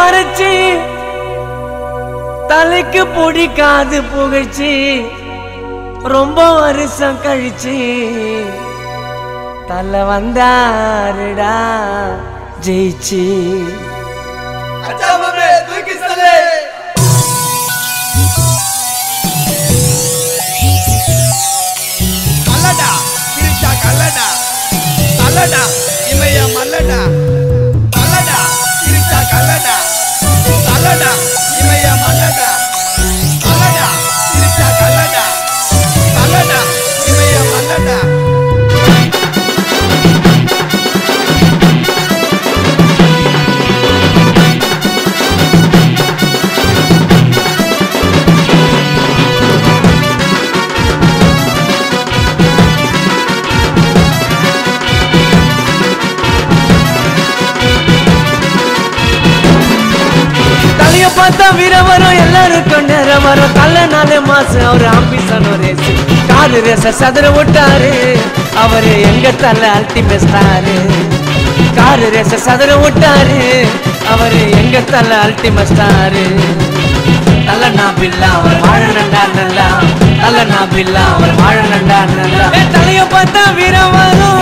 மறைச்சி தலைக்கு பிடிக்காது புகழ்ச்சி ரொம்ப வருஷம் கழிச்சு தலை வந்தாருடா ஜெயிச்சு. மல்லடா கிரிச்சா கல்லடா மல்லடா இமைய மல்லடா மல்லடா கிரிச்சா கல்லடா மல்லடா இமைய மல்லடா மல்லடா கிரிச்சா கல்லடா மல்லடா இமைய மல்லடா. பார்த்தா வீர வரும் எல்லாருக்கும் நேரம் வரும். தலை 4 மாசம் அவரு ஆம்பிசன் ரேஸ் காரு ரேச சதுர விட்டாரு அவரு எங்க தலை அல்டிமேட் ஸ்டாரு. காரு ரேச சதுர விட்டாரு அவரு எங்க தலை அல்டிமேட் ஸ்டாரு. தலை நாபில்லா அவர் வாழனண்டா நல்லா தலை நாபில்லா அவர் வாழனண்டா நல்லா. தலைய பார்த்தா வீர வரும்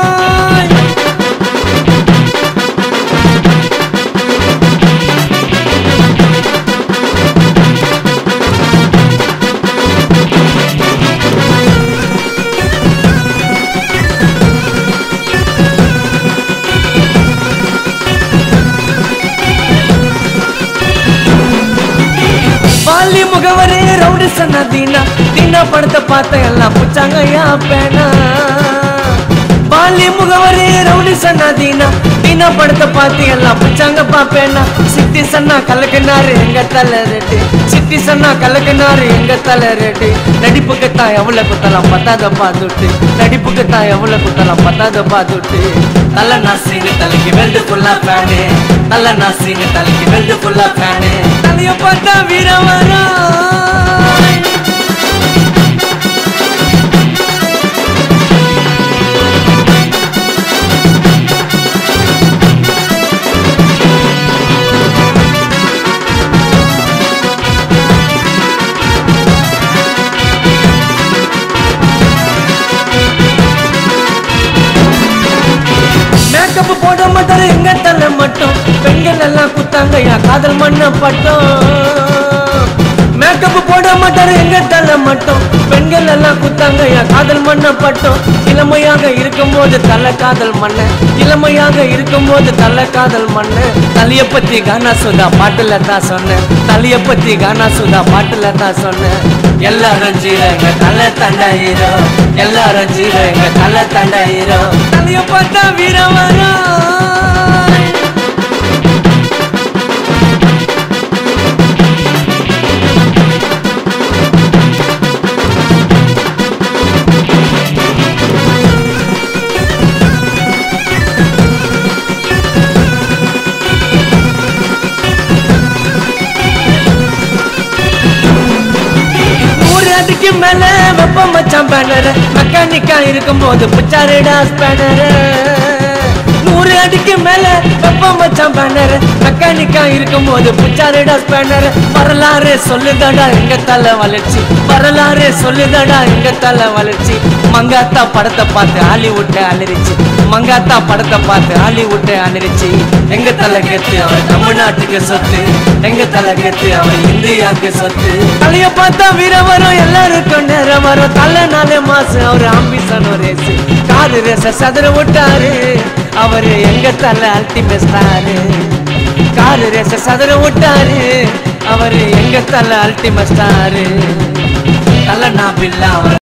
முகவரே ரவுடி சன்னா தீனா தீனா படத்தை பார்த்த எல்லாம் புச்சாங்க யா பேனா. பாலி முகவரே ரவுடி சன்னா தீனா தீனா படத்தை பார்த்து எல்லாம் புச்சாங்க பாப்பேனா. சிட்டி சன்னா கலக்குனாரு எங்க தலை ரெட்டு சிட்டி சன்னா கலக்குனாரு எங்க தலை ரெட்டு. நடிப்புக்கு தான் எவ்வளவு குத்தலாம் பத்தாத பாத்துட்டு நடிப்புக்கு தான் எவ்வளவு குத்தலாம் பத்தாத பாத்துட்டு. தலை நாசின்னு தலைக்கு வெல்டு ஃபுல்லா ஃபேனு தலை நாசின்னு தலைக்கு வெல்டு ஃபுல்லா ஃபேனு. தலைய பார்த்தா வீர வரும் போட மாட்டாரு எங்க தலை மட்டும். பெண்கள் எல்லாம் குத்தாங்க யா காதல் மண்ண பட்டம். மேக்கப் போட மாட்டாரு எங்க தலை மட்டும். பெண்கள் எல்லாம் குத்தாங்க யா காதல் மண்ண பட்டம். இளமையாக இருக்கும் போது தலை காதல் மண்ண இளமையாக இருக்கும் போது தலை காதல் மண்ண. தலைய பத்தி கானா சுதா பாட்டுல தான் சொன்னேன் தலைய பத்தி கானா சுதா பாட்டுல தான் சொன்னேன். எல்லாரும் ஜீரங்க தலை தண்டா ஹீரோ எல்லாரும் ஜீரங்க தலை தண்டா ஹீரோ. தலைய பார்த்தா வீர வரும் மேல வெப்பம் மச்சான் பேனர் மெக்கானிக்கா இருக்கும் போது புச்சாரடா ஸ்பேனர். 100 அடிக்கு மேல வெப்பம் மச்சான் பேனர் மெக்கானிக்கா இருக்கும் போது புச்சாரடா ஸ்பேனர். வரலாறு சொல்லுதடா எங்க தலை வளர்ச்சி வரலாறு சொல்லுதடா எங்க தலை வளர்ச்சி. மங்காத்தா படத்தை பார்த்து ஹாலிவுட் அலறிச்சு மங்காத்தா படத்தை பார்த்து ஹாலிவுட் அலறிச்சு. எங்க தலை கெத்து அவர் தமிழ்நாட்டுக்கு சொத்து எங்க தலை கெத்து அவர் இந்தியாவுக்கு சொத்து. தலைய பார்த்தா வீர வரும் எல்லாருக்கும் நேரம் வரும். தலை 4 மாசம் அவரு ஆம்பிசன் ரேஸ் காரு ரேச சதுர விட்டாரு அவரு எங்க தலை அல்டிமேட் ஸ்டாரு. காரு ரேச சதுர விட்டாரு அவரு எங்க தலை அல்டிமேட் ஸ்டாரு. தலை நாபில்லா